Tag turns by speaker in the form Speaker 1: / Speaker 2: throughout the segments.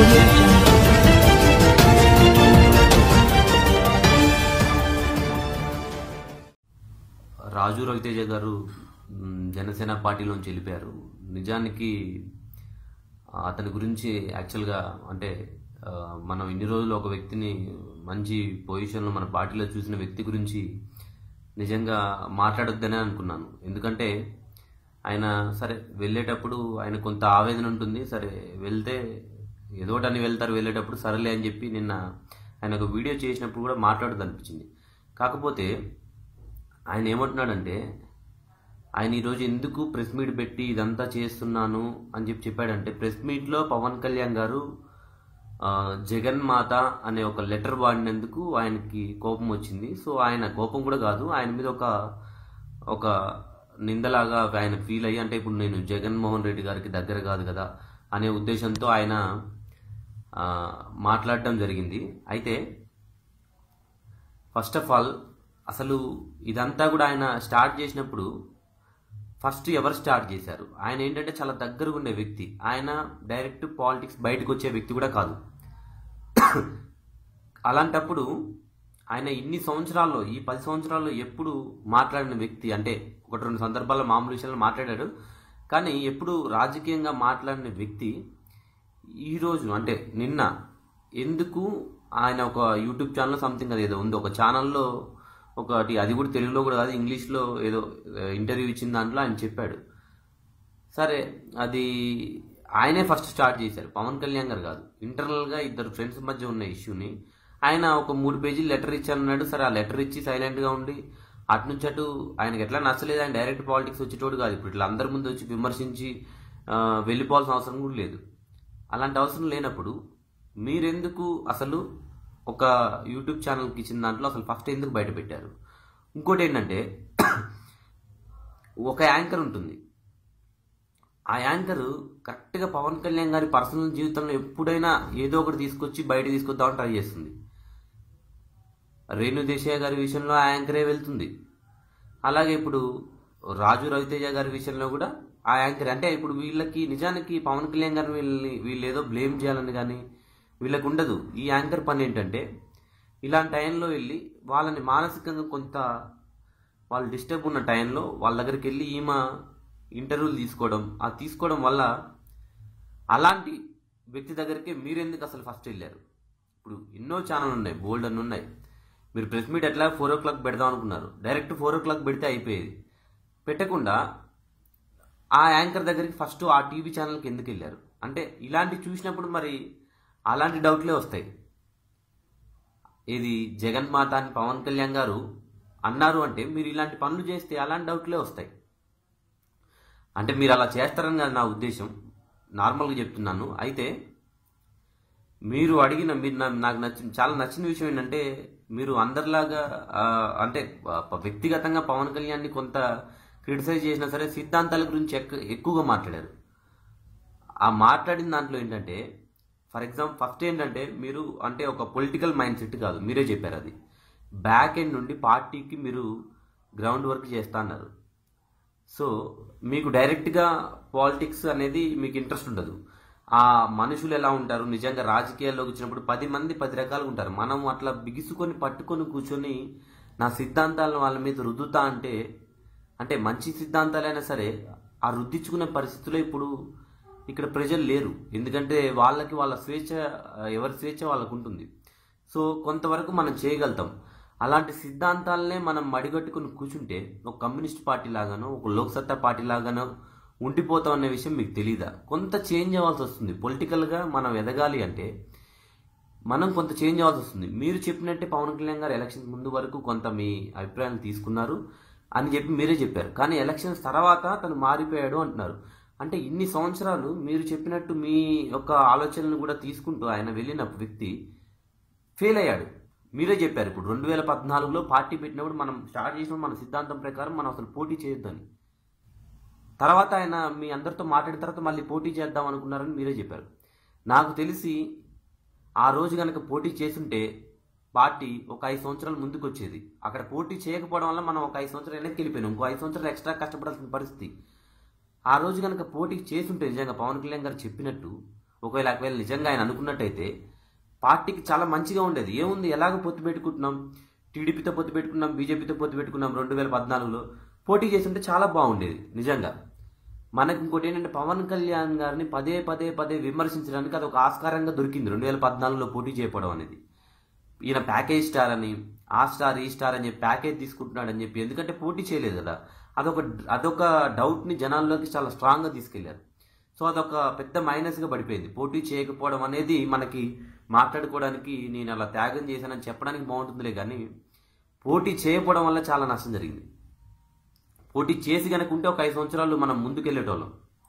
Speaker 1: audio jungle.
Speaker 2: రాజు రవితేజ గారు జనసేన పార్టీలోంచి వెళ్ళిపోయారు. నిజానికి అతని గురించి యాక్చువల్గా అంటే మనం ఇన్ని రోజులు ఒక వ్యక్తిని మంచి పొజిషన్లో మన పార్టీలో చూసిన వ్యక్తి గురించి నిజంగా మాట్లాడొద్దనే అనుకున్నాను. ఎందుకంటే ఆయన సరే వెళ్ళేటప్పుడు ఆయన కొంత ఆవేదన ఉంటుంది. సరే వెళ్తే ఏదోటని వెళ్తారు, వెళ్ళేటప్పుడు సరేలే అని చెప్పి నిన్న ఆయన ఒక వీడియో చేసినప్పుడు కూడా మాట్లాడదు అనిపించింది. కాకపోతే ఆయన ఏమంటున్నాడంటే ఆయన ఈరోజు ఎందుకు ప్రెస్ మీట్ పెట్టి ఇదంతా చేస్తున్నాను అని చెప్పాడంటే, ప్రెస్ మీట్లో పవన్ కళ్యాణ్ గారు జగన్ మాత అనే ఒక లెటర్ వాడినందుకు ఆయనకి కోపం వచ్చింది. సో ఆయన కోపం కూడా కాదు, ఆయన మీద ఒక నిందలాగా ఆయన ఫీల్ అయ్యి, అంటే ఇప్పుడు నేను జగన్మోహన్ రెడ్డి గారికి దగ్గర కాదు కదా అనే ఉద్దేశంతో ఆయన మాట్లాడటం జరిగింది. అయితే ఫస్ట్ ఆఫ్ ఆల్ అసలు ఇదంతా కూడా ఆయన స్టార్ట్ చేసినప్పుడు ఫస్ట్ ఎవరు స్టార్ట్ చేశారు? ఆయన ఏంటంటే చాలా దగ్గరగా ఉండే వ్యక్తి. ఆయన డైరెక్ట్ పాలిటిక్స్ బయటకు వచ్చే వ్యక్తి కూడా కాదు. అలాంటప్పుడు ఆయన ఇన్ని సంవత్సరాల్లో, ఈ 10 సంవత్సరాల్లో ఎప్పుడు మాట్లాడిన వ్యక్తి అంటే 1-2 సందర్భాల్లో మామూలు విషయాలు మాట్లాడాడు, కానీ ఎప్పుడు రాజకీయంగా మాట్లాడిన వ్యక్తి ఈరోజు అంటే నిన్న ఎందుకు ఆయన ఒక యూట్యూబ్ ఛానల్ సంథింగ్ అది ఏదో ఉంది, ఒక ఛానల్లో ఒకటి, అది కూడా తెలుగులో కూడా కాదు ఇంగ్లీష్లో ఏదో ఇంటర్వ్యూ ఇచ్చిన దాంట్లో ఆయన చెప్పాడు. సరే అది ఆయనే ఫస్ట్ స్టార్ట్ చేశారు, పవన్ కళ్యాణ్ గారు కాదు. ఇంటర్నల్గా ఇద్దరు ఫ్రెండ్స్ మధ్య ఉన్న ఇష్యూని ఆయన ఒక 3 పేజీలు లెటర్ ఇచ్చానన్నాడు. సరే ఆ లెటర్ ఇచ్చి సైలెంట్గా ఉండి అటు నుంచి అటు ఆయనకి ఎట్లా నచ్చలేదు. ఆయన డైరెక్ట్ పాలిటిక్స్ వచ్చేటోడు కాదు. ఇప్పుడు ఇట్లా అందరి ముందు వచ్చి విమర్శించి వెళ్ళిపోవాల్సిన అవసరం కూడా లేదు. అలాంటి అవసరం లేనప్పుడు మీరెందుకు అసలు ఒక యూట్యూబ్ ఛానల్కి ఇచ్చిన దాంట్లో అసలు ఫస్ట్ ఎందుకు బయట పెట్టారు? ఇంకోటి ఏంటంటే ఒక యాంకర్ ఉంటుంది, ఆ యాంకర్ కరెక్ట్గా పవన్ కళ్యాణ్ గారి పర్సనల్ జీవితంలో ఎప్పుడైనా ఏదో ఒకటి తీసుకొచ్చి బయట తీసుకొద్దామని ట్రై చేస్తుంది. రేణు దేశాయ్ గారి విషయంలో ఆ యాంకరే వెళ్తుంది. అలాగే ఇప్పుడు రాజు రవితేజ గారి విషయంలో కూడా ఆ యాంకర్. అంటే ఇప్పుడు వీళ్ళకి నిజానికి పవన్ కళ్యాణ్ గారిని వీళ్ళు ఏదో బ్లేమ్ చేయాలని కానీ వీళ్ళకు ఉండదు. ఈ యాంకర్ పని ఏంటంటే ఇలాంటి టైంలో వెళ్ళి వాళ్ళని మానసికంగా కొంత వాళ్ళు డిస్టర్బ్ ఉన్న టైంలో వాళ్ళ దగ్గరికి వెళ్ళి ఈమె ఇంటర్వ్యూలు తీసుకోవడం వల్ల అలాంటి వ్యక్తి దగ్గరికి మీరెందుకు అసలు ఫస్ట్ వెళ్ళారు? ఇప్పుడు ఎన్నో ఛానల్ ఉన్నాయి, బోల్డ్ అని ఉన్నాయి. మీరు ప్రెస్ మీట్ ఎట్లా 4 o'clock పెడదాం అనుకున్నారు, డైరెక్ట్ 4 o'clock పెడితే అయిపోయేది. పెట్టకుండా ఆ యాంకర్ దగ్గరికి ఫస్ట్ ఆ టీవీ ఛానల్కి ఎందుకు వెళ్ళారు? అంటే ఇలాంటి చూసినప్పుడు మరి అలాంటి డౌట్లే వస్తాయి. ఇది జగన్ మాత అని పవన్ కళ్యాణ్ గారు అన్నారు అంటే మీరు ఇలాంటి పనులు చేస్తే అలాంటి డౌట్లే వస్తాయి. అంటే మీరు అలా చేస్తారని కాదు నా ఉద్దేశం, నార్మల్గా చెప్తున్నాను. అయితే మీరు నాకు చాలా నచ్చిన విషయం ఏంటంటే మీరు అందరిలాగా అంటే వ్యక్తిగతంగా పవన్ కళ్యాణ్ని కొంత క్రిటిసైజ్ చేసినా సరే సిద్ధాంతాల గురించి ఎక్కువగా మాట్లాడారు. ఆ మాట్లాడిన దాంట్లో ఏంటంటే ఫర్ ఎగ్జాంపుల్ ఫస్ట్ ఏంటంటే మీరు అంటే ఒక పొలిటికల్ మైండ్ సెట్ కాదు, మీరే చెప్పారు. అది బ్యాక్ ఎండ్ నుండి పార్టీకి మీరు గ్రౌండ్ వర్క్ చేస్తా అన్నారు. సో మీకు డైరెక్ట్గా పాలిటిక్స్ అనేది మీకు ఇంట్రెస్ట్ ఉండదు. ఆ మనుషులు ఎలా ఉంటారు, నిజంగా రాజకీయాల్లోకి వచ్చినప్పుడు 10 మంది 10 రకాలుగా ఉంటారు. మనం అట్లా బిగుసుకొని పట్టుకొని కూర్చొని నా సిద్ధాంతాలను వాళ్ళ మీద రుద్దుతా అంటే మంచి సిద్ధాంతాలైనా సరే ఆ రుద్దించుకునే పరిస్థితుల్లో ఇప్పుడు ఇక్కడ ప్రజలు లేరు. ఎందుకంటే వాళ్ళకి వాళ్ళ స్వేచ్ఛ, ఎవరి స్వేచ్ఛ వాళ్ళకు ఉంటుంది. సో కొంతవరకు మనం చేయగలుగుతాం. అలాంటి సిద్ధాంతాలనే మనం మడిగట్టుకుని కూర్చుంటే ఒక కమ్యూనిస్ట్ పార్టీ లాగానో ఒక లోక్సత్తా పార్టీ లాగానో ఉండిపోతాం అనే విషయం మీకు తెలీదా? కొంత చేంజ్ అవ్వాల్సి వస్తుంది. పొలిటికల్గా మనం ఎదగాలి అంటే మనం కొంత చేంజ్ అవ్వాల్సి వస్తుంది. మీరు చెప్పినట్టే పవన్ కళ్యాణ్ గారు ఎలక్షన్స్ ముందు వరకు కొంత మీ అభిప్రాయాలు తీసుకున్నారు అని చెప్పి మీరే చెప్పారు. కానీ ఎలక్షన్స్ తర్వాత తను మారిపోయాడు అంటున్నారు. అంటే ఇన్ని సంవత్సరాలు మీరు చెప్పినట్టు మీ యొక్క ఆలోచనలు కూడా తీసుకుంటూ ఆయన వెళ్ళిన వ్యక్తి ఫెయిల్ అయ్యాడు. మీరే చెప్పారు ఇప్పుడు 2014లో పార్టీ పెట్టినప్పుడు మనం స్టార్ట్ చేసినప్పుడు మన సిద్ధాంతం ప్రకారం మనం అసలు పోటీ చేయొద్దని. తర్వాత ఆయన మీ అందరితో మాట్లాడిన తర్వాత మళ్ళీ పోటీ చేద్దాం అనుకున్నారని మీరే చెప్పారు. నాకు తెలిసి ఆ రోజు కనుక పోటీ చేసుంటే పార్టీ ఒక 5 సంవత్సరాలు ముందుకు వచ్చేది. అక్కడ పోటీ చేయకపోవడం వల్ల మనం ఒక 5 సంవత్సరాలు వెనక్కి వెళ్ళిపోయినాం. ఇంకో 5 సంవత్సరాలు ఎక్స్ట్రా కష్టపడాల్సిన పరిస్థితి. ఆ రోజు కనుక పోటీ చేసుంటే నిజంగా పవన్ కళ్యాణ్ గారు చెప్పినట్టు ఒకవేళ నిజంగా ఆయన అనుకున్నట్టయితే పార్టీకి చాలా మంచిగా ఉండేది. ఏముంది, ఎలాగో పొత్తు పెట్టుకుంటున్నాం, టీడీపీతో పొత్తు పెట్టుకున్నాం, బీజేపీతో పొత్తు పెట్టుకున్నాం, 2014లో పోటీ చేస్తుంటే చాలా బాగుండేది నిజంగా. మనకి ఇంకోటి ఏంటంటే పవన్ కళ్యాణ్ గారిని పదే పదే పదే విమర్శించడానికి అది ఒక ఆస్కారంగా దొరికింది 2014లో పోటీ చేయడం అనేది. ఈయన ప్యాకేజ్ స్టార్ అని, ఆ స్టార్ ఈ స్టార్ అని చెప్పి ప్యాకేజ్ తీసుకుంటున్నాడని చెప్పి, ఎందుకంటే పోటీ చేయలేదు కదా, అదొక డౌట్ని జనాల్లోకి చాలా స్ట్రాంగ్గా తీసుకెళ్లారు. సో అదొక పెద్ద మైనస్గా పడిపోయింది. పోటీ చేయకపోవడం అనేది మనకి మాట్లాడుకోవడానికి నేను అలా త్యాగం చేశానని చెప్పడానికి బాగుంటుందిలే, కానీ పోటీ చేయకపోవడం వల్ల చాలా నష్టం జరిగింది. పోటీ చేసి కనుక ఉంటే ఒక 5 సంవత్సరాలు మనం ముందుకెళ్ళేటోళ్ళం.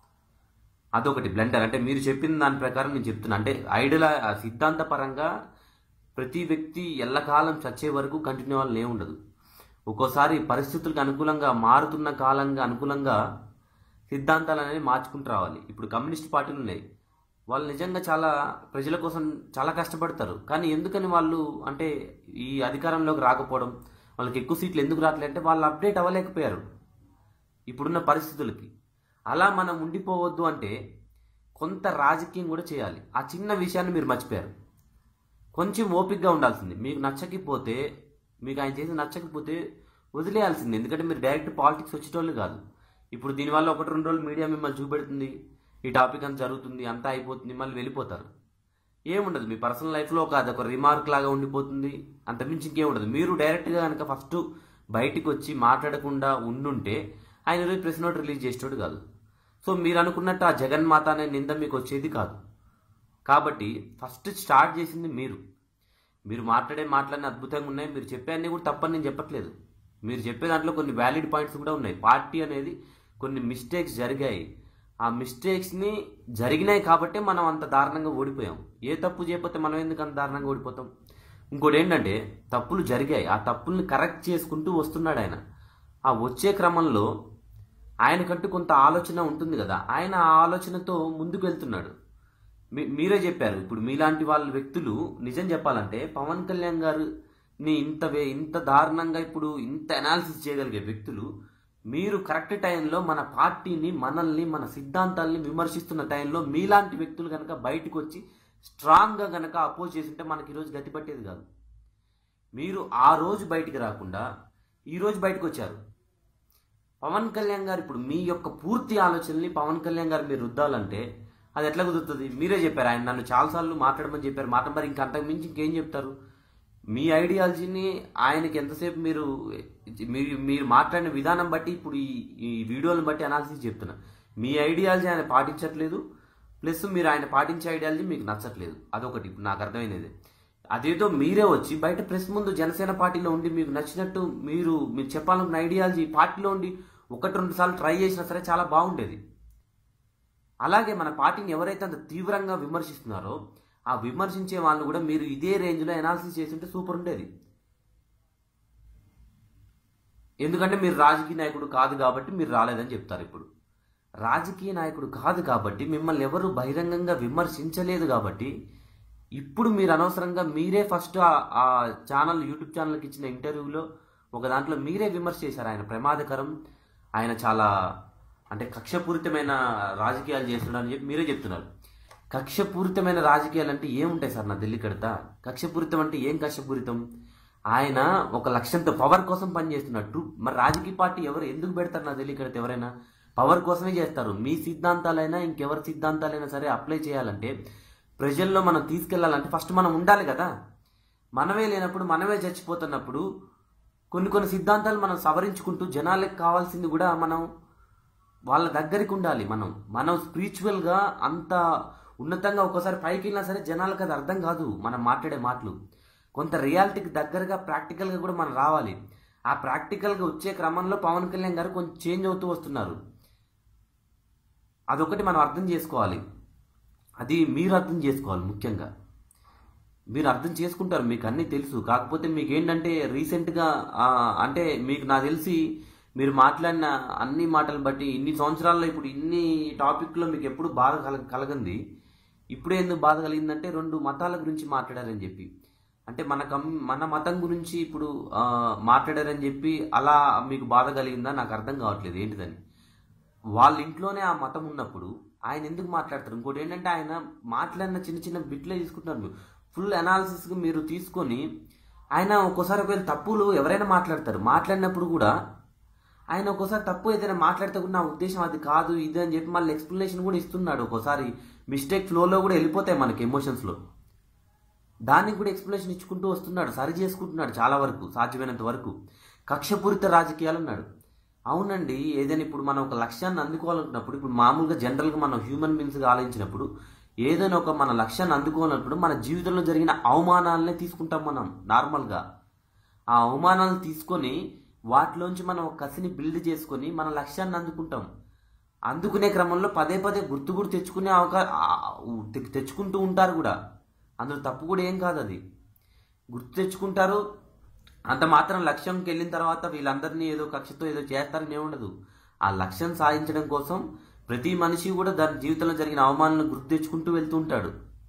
Speaker 2: అదొకటి బ్లండర్. అంటే మీరు చెప్పిన దాని ప్రకారం నేను చెప్తున్నా, అంటే సిద్ధాంత పరంగా ప్రతి వ్యక్తి ఎల్లకాలం చచ్చే వరకు కంటిన్యూ అవ్వాలని ఏముండదు. ఒక్కోసారి పరిస్థితులకు అనుకూలంగా మారుతున్న కాలంగా అనుకూలంగా సిద్ధాంతాలు అనేవి మార్చుకుంటూ రావాలి. ఇప్పుడు కమ్యూనిస్ట్ పార్టీలు ఉన్నాయి, వాళ్ళు నిజంగా చాలా ప్రజల కోసం చాలా కష్టపడతారు, కానీ ఎందుకని వాళ్ళు అంటే ఈ అధికారంలోకి రాకపోవడం, వాళ్ళకి ఎక్కువ సీట్లు ఎందుకు రావట్లేదు అంటే వాళ్ళు అప్డేట్ అవ్వలేకపోయారు ఇప్పుడున్న పరిస్థితులకి. అలా మనం ఉండిపోవద్దు అంటే కొంత రాజకీయం కూడా చేయాలి. ఆ చిన్న విషయాన్ని మీరు మర్చిపోయారు. కొంచెం ఓపికగా ఉండాల్సింది. మీకు నచ్చకపోతే, మీకు ఆయన చేసి నచ్చకపోతే వదిలేయాల్సింది. ఎందుకంటే మీరు డైరెక్ట్ పాలిటిక్స్ వచ్చేటోళ్ళు కాదు. ఇప్పుడు దీనివల్ల 1-2 రోజులు మీడియా మిమ్మల్ని చూపెడుతుంది, ఈ టాపిక్ అంతా జరుగుతుంది, అంతా అయిపోతుంది, మళ్ళీ వెళ్ళిపోతారు. ఏముండదు, మీ పర్సనల్ లైఫ్లో అదొక రిమార్క్ లాగా ఉండిపోతుంది, అంతమించి ఇంకేముండదు. మీరు డైరెక్ట్గా కనుక ఫస్ట్ బయటికి వచ్చి మాట్లాడకుండా ఉండుంటే ఆయన ఈరోజు ప్రెస్ నోట్ రిలీజ్ చేసేటోడు కాదు. సో మీరు అనుకున్నట్టు ఆ జగన్మాత అనే నింద మీకు వచ్చేది కాదు. కాబట్టి ఫస్ట్ స్టార్ట్ చేసింది మీరు మాట్లాడిన అద్భుతంగా ఉన్నాయి. మీరు చెప్పే అన్నీ కూడా తప్పని నేను చెప్పట్లేదు. మీరు చెప్పే దాంట్లో కొన్ని వ్యాలిడ్ పాయింట్స్ కూడా ఉన్నాయి. పార్టీ అనేది కొన్ని మిస్టేక్స్ జరిగాయి, ఆ మిస్టేక్స్ని జరిగినాయి కాబట్టి మనం అంత దారుణంగా ఓడిపోయాం. ఏ తప్పు చేయకపోతే మనం ఎందుకు అంత దారుణంగా ఓడిపోతాం? ఇంకోటి ఏంటంటే తప్పులు జరిగాయి, ఆ తప్పుల్ని కరెక్ట్ చేసుకుంటూ వస్తున్నాడు ఆయన. ఆ వచ్చే క్రమంలో ఆయనకంటూ కొంత ఆలోచన ఉంటుంది కదా, ఆయన ఆ ఆలోచనతో ముందుకు వెళ్తున్నాడు. మీరే చెప్పారు, ఇప్పుడు మీలాంటి వాళ్ళ వ్యక్తులు నిజం చెప్పాలంటే పవన్ కళ్యాణ్ గారిని ఇంత దారుణంగా ఇప్పుడు ఇంత అనాలిసిస్ చేయగలిగే వ్యక్తులు, మీరు కరెక్ట్ టైంలో మన పార్టీని, మనల్ని, మన సిద్ధాంతాలని విమర్శిస్తున్న టైంలో మీలాంటి వ్యక్తులు కనుక బయటకు వచ్చి స్ట్రాంగ్గా కనుక అపోజ్ చేస్తుంటే మనకి ఈరోజు గతి పట్టేది కాదు. మీరు ఆ రోజు బయటికి రాకుండా ఈరోజు బయటకు వచ్చారు. పవన్ కళ్యాణ్ గారు ఇప్పుడు మీ యొక్క పూర్తి ఆలోచనల్ని పవన్ కళ్యాణ్ గారు మీరు రుద్దాలంటే అది ఎట్లా కుదురుతుంది? మీరే చెప్పారు, ఆయన నన్ను చాలాసార్లు మాట్లాడమని చెప్పారు. మరి ఇంకా అంతకు మించి ఇంకేం చెప్తారు? మీ ఐడియాలజీని ఆయనకి ఎంతసేపు మీరు మాట్లాడిన విధానం బట్టి ఇప్పుడు ఈ వీడియోలను బట్టి అనాలిసిస్ చెప్తున్నా. మీ ఐడియాలజీ ఆయన పాటించట్లేదు, ప్లస్ మీరు ఆయన పాటించే ఐడియాలజీ మీకు నచ్చట్లేదు. అదొకటి ఇప్పుడు నాకు అర్థమైనది. అదేదో మీరే వచ్చి బయట ప్రెస్ ముందు జనసేన పార్టీలో ఉండి మీకు నచ్చినట్టు మీరు చెప్పాలనుకున్న ఐడియాలజీ పార్టీలో ఉండి 1-2 సార్లు ట్రై చేసినా సరే చాలా బాగుండేది. అలాగే మన పార్టీని ఎవరైతే అంత తీవ్రంగా విమర్శిస్తున్నారో ఆ విమర్శించే వాళ్ళు కూడా మీరు ఇదే రేంజ్లో అనాలిసిస్ చేస్తుంటే సూపర్ ఉండేది. ఎందుకంటే మీరు రాజకీయ నాయకుడు కాదు కాబట్టి మీరు రాలేదని చెప్తారు. ఇప్పుడు రాజకీయ నాయకుడు కాదు కాబట్టి మిమ్మల్ని ఎవరు బహిరంగంగా విమర్శించలేదు కాబట్టి ఇప్పుడు మీరు అనవసరంగా మీరే ఫస్ట్ ఆ ఛానల్, యూట్యూబ్ ఛానల్కి ఇచ్చిన ఇంటర్వ్యూలో ఒక దాంట్లో మీరే విమర్శ చేశారు. ఆయన ప్రమాదకరం, ఆయన చాలా అంటే కక్షపూరితమైన రాజకీయాలు చేస్తున్నాడని చెప్పి మీరే చెప్తున్నారు. కక్షపూరితమైన రాజకీయాలు అంటే ఏముంటాయి సార్? నా ఢిల్లీ కడతా కక్షపూరితం అంటే ఏం కక్షపూరితం? ఆయన ఒక లక్ష్యంతో పవర్ కోసం పనిచేస్తున్నట్టు. మరి రాజకీయ పార్టీ ఎవరు ఎందుకు పెడతారు? నా ఢిల్లీ కడతా ఎవరైనా పవర్ కోసమే చేస్తారు. మీ సిద్ధాంతాలైనా ఇంకెవరి సిద్ధాంతాలైనా సరే అప్లై చేయాలంటే, ప్రజల్లో మనం తీసుకెళ్లాలంటే ఫస్ట్ మనం ఉండాలి కదా. మనమే లేనప్పుడు, మనమే చచ్చిపోతున్నప్పుడు కొన్ని సిద్ధాంతాలు మనం సవరించుకుంటూ జనాలకు కావాల్సింది కూడా మనం వాళ్ళ దగ్గరికి ఉండాలి. మనం స్పిరిచువల్గా అంత ఉన్నతంగా ఒక్కోసారి పైకి వెళ్ళినా సరే జనాలకు అది అర్థం కాదు. మనం మాట్లాడే మాటలు కొంత రియాలిటీకి దగ్గరగా ప్రాక్టికల్గా కూడా మనం రావాలి. ఆ ప్రాక్టికల్గా వచ్చే క్రమంలో పవన్ కళ్యాణ్ గారు కొంచెం చేంజ్ అవుతూ వస్తున్నారు. అదొకటి మనం అర్థం చేసుకోవాలి. అది మీరు అర్థం చేసుకోవాలి. ముఖ్యంగా మీరు అర్థం చేసుకుంటారు, మీకు అన్నీ తెలుసు. కాకపోతే మీకు ఏంటంటే రీసెంట్గా అంటే మీకు నాకు తెలిసి మీరు మాట్లాడిన అన్ని మాటలు బట్టి ఇన్ని సంవత్సరాల్లో ఇప్పుడు ఇన్ని టాపిక్లో మీకు ఎప్పుడు బాధ కలగంది. ఇప్పుడే ఎందుకు బాధ కలిగిందంటే 2 మతాల గురించి మాట్లాడారని చెప్పి, అంటే మన మతం గురించి ఇప్పుడు మాట్లాడారని చెప్పి అలా మీకు బాధ కలిగిందా? నాకు అర్థం కావట్లేదు ఏంటిదని. వాళ్ళ ఇంట్లోనే ఆ మతం ఉన్నప్పుడు ఆయన ఎందుకు మాట్లాడతారు? ఇంకోటి ఏంటంటే ఆయన మాట్లాడిన చిన్న చిన్న బిట్లే తీసుకుంటున్నారు. ఫుల్ అనాలిసిస్గా మీరు తీసుకొని ఆయన ఒక్కోసారి ఒకవేళ తప్పులు ఎవరైనా మాట్లాడినప్పుడు కూడా ఆయన ఒక్కోసారి తప్పు ఏదైనా మాట్లాడితే కూడా నా ఉద్దేశం అది కాదు ఇది అని చెప్పి మళ్ళీ ఎక్స్ప్లెనేషన్ కూడా ఇస్తున్నాడు. ఒక్కోసారి మిస్టేక్ ఫ్లోలో కూడా వెళ్ళిపోతాయి మనకి ఎమోషన్స్లో, దానికి కూడా ఎక్స్ప్లెనేషన్ ఇచ్చుకుంటూ వస్తున్నాడు, సరి చేసుకుంటున్నాడు చాలా వరకు, సాధ్యమైనంత వరకు. కక్షపూరిత రాజకీయాలు అన్నాడు. అవునండి, ఏదైనా ఇప్పుడు మనం ఒక లక్ష్యాన్ని అందుకోవాలనుకున్నప్పుడు, ఇప్పుడు మామూలుగా జనరల్గా మనం హ్యూమన్ బీయింగ్స్గా ఆలోచించినప్పుడు ఏదైనా ఒక మన లక్ష్యాన్ని అందుకోవాలన్నప్పుడు మన జీవితంలో జరిగిన అవమానాలనే తీసుకుంటాం మనం నార్మల్గా. ఆ అవమానాలను తీసుకొని వాటిలోంచి మనం ఒక కసిని బిల్డ్ చేసుకొని మన లక్ష్యాన్ని అందుకుంటాం. అందుకునే క్రమంలో పదే పదే గుర్తు తెచ్చుకునే తెచ్చుకుంటూ ఉంటారు కూడా. అందులో తప్పు కూడా ఏం కాదు, అది గుర్తు తెచ్చుకుంటారు. అంత మాత్రం లక్ష్యంకి వెళ్ళిన తర్వాత వీళ్ళందరినీ ఏదో కక్షతో ఏదో చేస్తారని ఏముండదు. ఆ లక్ష్యం సాధించడం కోసం ప్రతి మనిషి కూడా దాని జీవితంలో జరిగిన అవమానాలను గుర్తు తెచ్చుకుంటూ వెళ్తూ ఉంటాడు.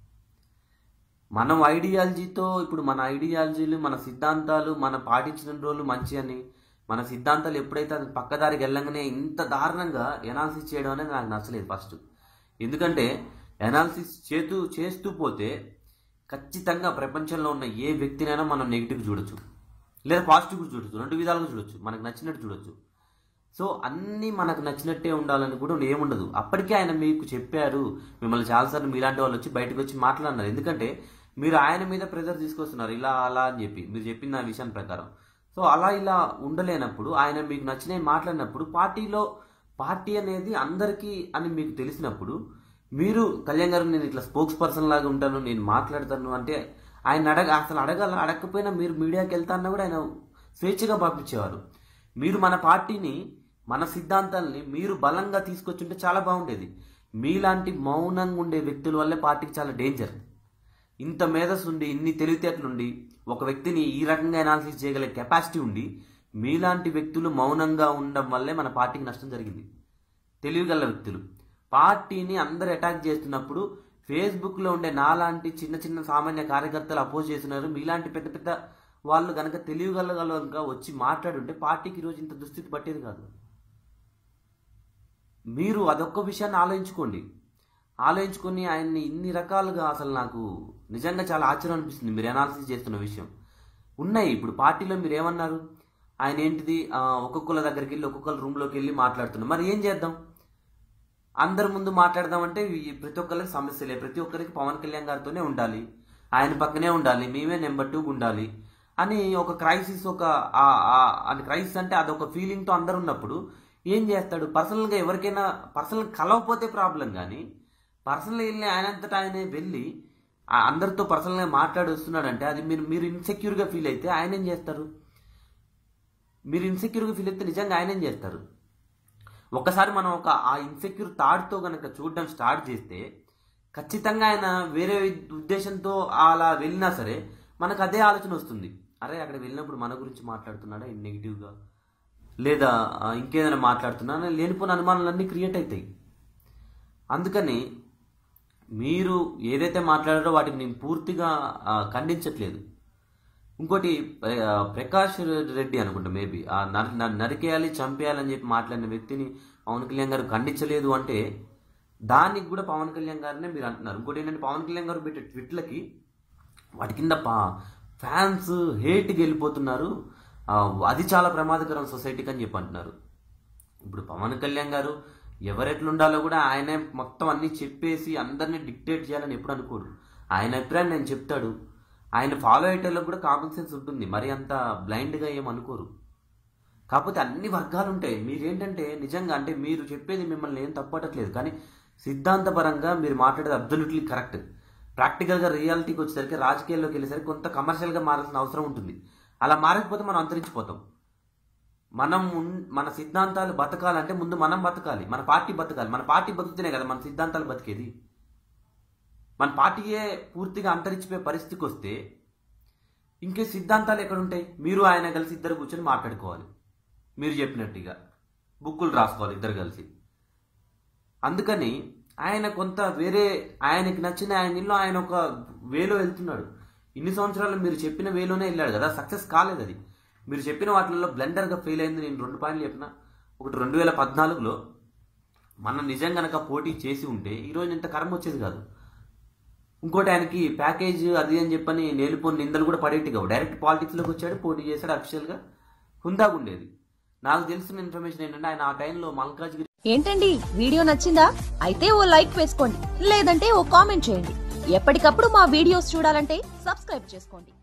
Speaker 2: మనం ఐడియాలజీతో ఇప్పుడు మన ఐడియాలజీలు మన సిద్ధాంతాలు మనం పాటించిన రోజులు మంచి అని, మన సిద్ధాంతాలు ఎప్పుడైతే అది పక్కదారికి వెళ్ళంగానే ఇంత దారుణంగా ఎనాలిసిస్ చేయడం అనేది నాకు నచ్చలేదు ఫస్ట్. ఎందుకంటే ఎనాలిసిస్ చేస్తూ పోతే ఖచ్చితంగా ప్రపంచంలో ఉన్న ఏ వ్యక్తినైనా మనం నెగిటివ్ చూడొచ్చు, లేదా పాజిటివ్ చూడొచ్చు, రెండు విధాలుగా చూడొచ్చు, మనకు నచ్చినట్టు చూడొచ్చు. సో అన్నీ మనకు నచ్చినట్టే ఉండాలని కూడా ఏముండదు. అప్పటికే ఆయన మీకు చెప్పారు, మిమ్మల్ని చాలాసార్లు మీలాంటి వాళ్ళు వచ్చి బయటకు వచ్చి మాట్లాడినారు. ఎందుకంటే మీరు ఆయన మీద ప్రెజర్ తీసుకొస్తున్నారు ఇలా అలా అని చెప్పి మీరు చెప్పిన విషయం ప్రకారం. సో అలా ఇలా ఉండలేనప్పుడు ఆయన మీకు నచ్చినవి మాట్లాడినప్పుడు పార్టీ అనేది అందరికీ అని మీకు తెలిసినప్పుడు మీరు కళ్యాణ్ గారు నేను ఇట్లా స్పోక్స్ పర్సన్ లాగా ఉంటాను, నేను మాట్లాడతాను అంటే ఆయన అసలు అడగకపోయినా మీరు మీడియాకి వెళ్తాన్నా కూడా ఆయన స్వేచ్ఛగా పంపించేవారు. మీరు మన పార్టీని మన సిద్ధాంతాలని మీరు బలంగా తీసుకొచ్చుంటే చాలా బాగుండేది. మీలాంటి మౌనంగా ఉండే వ్యక్తుల వల్లే పార్టీకి చాలా డేంజర్. ఇంత మేధస్సు ఉండి ఇన్ని తెలివితేటలుండి ఒక వ్యక్తిని ఈ రకంగా అనాలిసిస్ చేయగలిగే కెపాసిటీ ఉండి మీలాంటి వ్యక్తులు మౌనంగా ఉండడం వల్లే మన పార్టీకి నష్టం జరిగింది. తెలివిగల వ్యక్తులు పార్టీని అందరు అటాక్ చేస్తున్నప్పుడు ఫేస్బుక్లో ఉండే నాలాంటి చిన్న చిన్న సామాన్య కార్యకర్తలు అపోజ్ చేస్తున్నారు. మీలాంటి పెద్ద పెద్ద వాళ్ళు కనుక తెలివిగలగా వచ్చి మాట్లాడుంటే పార్టీకి ఈరోజు ఇంత దుస్థితి పట్టేది కాదు. మీరు అదొక్క విషయాన్ని ఆలోచించుకొని ఆయన్ని ఇన్ని రకాలుగా అసలు నాకు నిజంగా చాలా ఆశ్చర్యం అనిపిస్తుంది మీరు అనాలిసిస్ చేస్తున్న విషయం. ఉన్నాయి ఇప్పుడు పార్టీలో మీరు ఏమన్నారు, ఆయన ఏంటిది ఒక్కొక్కళ్ళ దగ్గరికి వెళ్ళి ఒక్కొక్కరు రూమ్లోకి వెళ్ళి మాట్లాడుతున్నారు. మరి ఏం చేద్దాం, అందరి ముందు మాట్లాడదామంటే ప్రతి ఒక్కరికి సమస్యలే, ప్రతి ఒక్కరికి పవన్ కళ్యాణ్ గారితోనే ఉండాలి, ఆయన పక్కనే ఉండాలి, మేమే నెంబర్ 2 ఉండాలి అని ఒక క్రైసిస్, క్రైసిస్ అంటే అదొక ఫీలింగ్తో అందరు ఉన్నప్పుడు ఏం చేస్తాడు? పర్సనల్గా ఎవరికైనా పర్సనల్ కలవకపోతే ప్రాబ్లం, కానీ పర్సనల్ వెళ్ళి ఆయనంతటా ఆయనే వెళ్ళి అందరితో పర్సనల్గా మాట్లాడి వస్తున్నాడంటే అది మీరు ఇన్సెక్యూర్గా ఫీల్ అయితే ఆయన ఏం చేస్తారు? మీరు ఇన్సెక్యూర్గా ఫీల్ అయితే నిజంగా ఆయన ఏం చేస్తారు? ఒకసారి మనం ఆ ఇన్సెక్యూర్ థాట్తో కనుక చూడడం స్టార్ట్ చేస్తే ఖచ్చితంగా ఆయన వేరే ఉద్దేశంతో అలా వెళ్ళినా సరే మనకు అదే ఆలోచన వస్తుంది. అరే అక్కడ వెళ్ళినప్పుడు మన గురించి మాట్లాడుతున్నాడా నెగిటివ్గా, లేదా ఇంకేదైనా మాట్లాడుతున్నా లేనిపోయిన అనుమానాలన్నీ క్రియేట్ అవుతాయి. అందుకని మీరు ఏదైతే మాట్లాడారో వాటిని నేను పూర్తిగా ఖండించట్లేదు. ఇంకోటి ప్రకాష్ రెడ్డి అనుకుంటా మేబీ నరికేయాలి చంపేయాలని చెప్పి మాట్లాడిన వ్యక్తిని పవన్ కళ్యాణ్ గారు ఖండించలేదు అంటే దానికి కూడా పవన్ కళ్యాణ్ గారినే మీరు అంటున్నారు. ఇంకోటి ఏంటంటే పవన్ కళ్యాణ్ గారు పెట్టే ట్విట్లకి వాటి కింద ఫ్యాన్స్ హేట్కి వెళ్ళిపోతున్నారు, అది చాలా ప్రమాదకరం సొసైటీకి అని చెప్పి అంటున్నారు. ఇప్పుడు పవన్ కళ్యాణ్ గారు ఎవరెట్లుండాలో కూడా ఆయనే మొత్తం అన్నీ చెప్పేసి అందరినీ డిక్టేట్ చేయాలని ఎప్పుడు అనుకోడు. ఆయన అభిప్రాయం నేను చెప్తాడు. ఆయన ఫాలో అయ్యేటోళ్ళకి కూడా కామన్ సెన్స్ ఉంటుంది, మరి అంత బ్లైండ్గా ఏమనుకోరు. కాకపోతే అన్ని వర్గాలు ఉంటాయి. మీరేంటంటే నిజంగా అంటే మీరు చెప్పేది మిమ్మల్ని ఏం తప్పటట్లేదు, కానీ సిద్ధాంతపరంగా మీరు మాట్లాడేది అబ్సల్యూట్లీ కరెక్ట్. ప్రాక్టికల్గా రియాలిటీకి వచ్చేసరికి రాజకీయాల్లోకి వెళ్ళేసరికి కొంత కమర్షియల్గా మారాల్సిన అవసరం ఉంటుంది. అలా మారకపోతే మనం అంతరించిపోతాం. మన సిద్ధాంతాలు బతకాలంటే ముందు మనం బతకాలి, మన పార్టీ బతకాలి. మన పార్టీ బతుకుతేనే కదా మన సిద్ధాంతాలు బతికేది. మన పార్టీయే పూర్తిగా అంతరించిపోయే పరిస్థితికి వస్తే ఇంకే సిద్ధాంతాలు ఎక్కడుంటాయి? మీరు ఆయన కలిసి ఇద్దరు కూర్చొని మాట్లాడుకోవాలి, మీరు చెప్పినట్టుగా బుక్కులు రాసుకోవాలి ఇద్దరు కలిసి. అందుకని ఆయన కొంత వేరే ఆయనకి నచ్చిన ఆయన ఇల్లు ఆయన ఒక వేలో వెళ్తున్నాడు. ఇన్ని సంవత్సరాలు మీరు చెప్పిన వేలోనే వెళ్ళాడు కదా, సక్సెస్ కాలేదు. అది మీరు చెప్పిన వాటిల్లో బ్లెండర్గా ఫెయిల్ అయింది. నేను 2 పాయింట్లు చెప్పిన. ఒకటి 2014లో మనం నిజం గనక పోటీ చేసి ఉంటే ఈరోజు ఇంత కర్మ వచ్చేది కాదు. ఇంకోటి ఆయనకి ప్యాకేజ్ అది అని చెప్పని నేలిపోని నిందలు కూడా పడేటి కావు. డైరెక్ట్ పాలిటిక్స్లోకి వచ్చాడు, పోటీ చేశాడు, అఫీషియల్గా హుందాగా ఉండేది. నాకు తెలిసిన ఇన్ఫర్మేషన్ ఏంటంటే ఆయన ఆ టైంలో మల్కాజ్గిరి.
Speaker 1: ఏంటండి వీడియో నచ్చిందా? అయితే ఓ లైక్ వేసుకోండి, లేదంటే ఓ కామెంట్ చేయండి. ఎప్పటికప్పుడు మా వీడియోస్ చూడాలంటే సబ్స్క్రైబ్ చేసుకోండి.